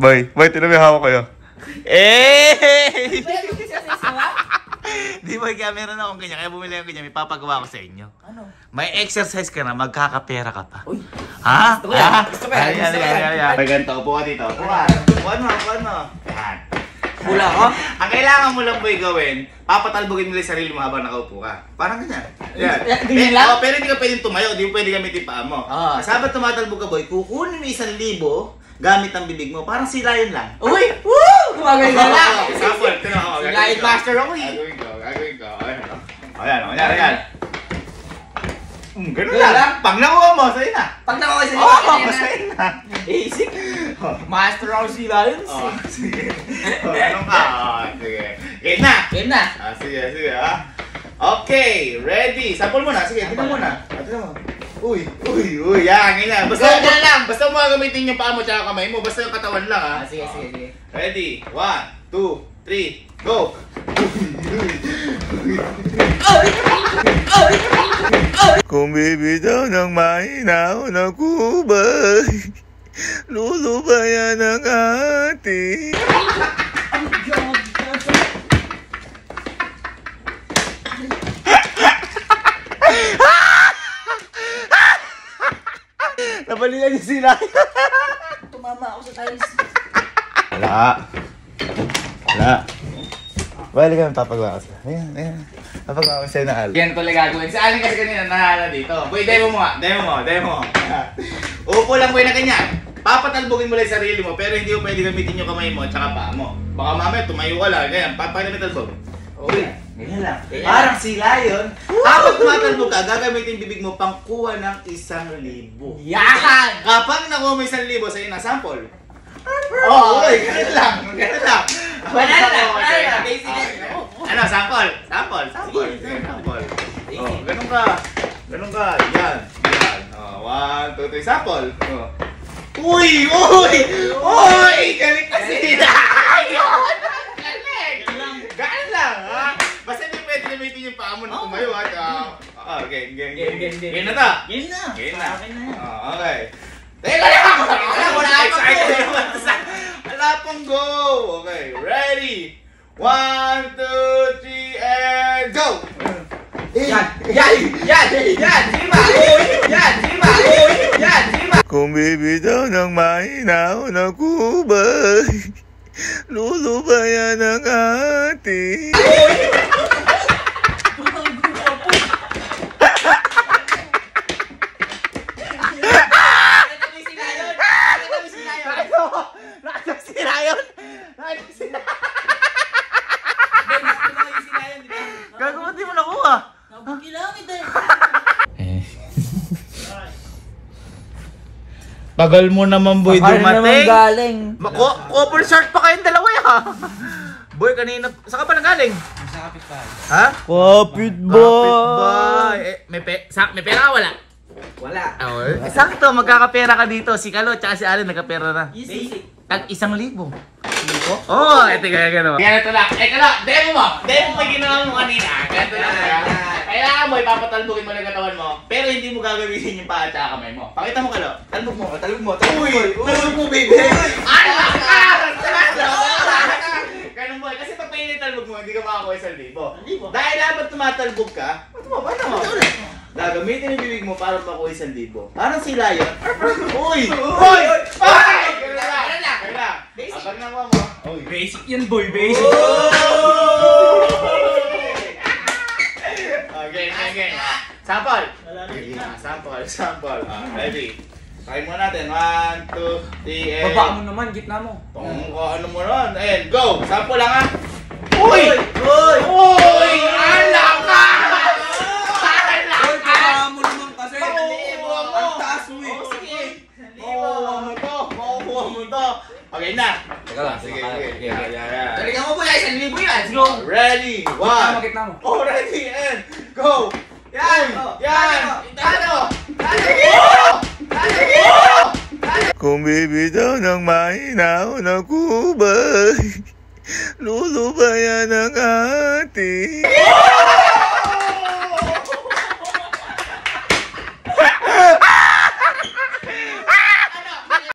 Boy, tinan mo yung hawak ko yun. Eh! Di ba kaya meron akong ganyan, kaya bumili ako ganyan, may papagawa ko sa inyo. Ano? May exercise ka na, magkakapera ka pa. Uy. Ha? Gusto ko yan. Gusto ko yan. Ayan. May ganito, upo ka dito. Upo ka. Upuan mo. Yan. Hula ko? Ang kailangan mo lang boy gawin, papatalbogin mo lang yung sarili mo habang nakaupo ka. Parang ganyan. Yan. Ganyan lang? Pero hindi ka pwedeng tumayo, hindi mo pwede gamitin paa mo. Sabang tumatalbog ka boy, kukunin mo 1,000 gamit ang bibig mo, parang si Lion lang. Uy! Woo! Gumagay na lang! Sample, ito na ako. Si Lion Master ako eh. Gagawin ko. Ayan. Ganun lang. Pag nakuha mo, sa'yo na. Pag nakuha sa Sa'yo na. Easy. Master ako si Lion. Sige. Ganun ka. Sige. Game na. Sige. Okay, ready. Sample mo na. Sige, tignan mo na. Tignan mo. Uy. Yan, ganyan. Basta mo gagamitin yung paa mo tsaka kamay mo. Basta yung katawan lang, ha? Sige. Ready? 1, 2, 3, go! Kung bibitaw ng mahinaw na kubay, lulubayan ang ating... Nabalikan niyo sila. Tumama ako sa tiles. Wala. Balik kami papagawa ko sa'yo. Ayan. Papagawa ko sa'yo na Al. Yan pala gagawin. Si Alin kasi kanina nahala dito. Boy, demo mo nga. Demo. Upo lang boy na ganyan. Papatalbogin mo lang yung sarili mo, pero hindi mo pwede gamitin yung kamay mo at saka paa mo. Baka mamaya tumayo ka lang. Ganyan. Paano may talbog? Uy. Ganyan lang. Parang si Lion. Habang tumatalbog ka, gagamitin bibig mo pang kuha ng 1,000. Yan! Kapag nakuha mo 1,000 sa'yo na sample. Uy, ganun lang. Wala na. Basic. Ano, sample. Ganun ka. Yan. 1, 2, 3, sample. Uy! Galing kasi. Ayun! Galing lang, ha? Basta hindi pwede gamitin yung paa mo na tumayo, ha? Okay, game na to. Game na. Okay. Teka lang! Wala pang go! Okay, ready? 1, 2, 3, and go! Yan! Sima! Kung bibitaw ng mahinaw na kubay, lulubayan ang ating... Gagawin, di mo nakuha. Kailangan ito Tagal mo naman boy dumating. Naman galing. Couple short pa kayong dalawa ya. Boy, kanina, saan ka pa nagaling? Sa kapitbahay. Ha? Kapitbahay. May pera ka wala? Wala. Sakto, magkakapera ka dito. Si Kalo, tsaka si Alin, nagkapera na. Basic. Tag 1,000. Oo, ito kaya gano'n. Ganito lang. Kalo, demo mo yung ginawa mo kanina. Ganito lang. Kailangan mo, ipapatalbogin mo lang katawan mo, pero hindi mo gagawin yung paa at kamay mo. Pakita mo, Kalo. Talbog mo. Uy! Talbog mo, baby! Ganun boy, kasi pag talbog mo, hindi ka makakuha 1,000. Dahil habang tumatalbog ka, gagamitin yung bibig mo para makuha 1,000. Parang si Lion. Uy! Ganun lang. Abang nakuha mo. Basic yan boy, basic. Okay. Sample. Sample. Ready. Try mo natin. 1, 2, 3, and... Baba mo naman, gitna mo. Ano mo nun? And go! Sample lang, ha? Uy! Alam ka! Baba mo naman kasi. Ang taas mo eh. Sige. Makukuha mo to. Okay na. Teka lang. Sige. Galingan mo po yan, 1,000 yan. Let's go. Ready? 1. Gitna mo. Ready and go! Yan! Kung bibitaw ng mahinaw na kubay, lulubayan ang ating...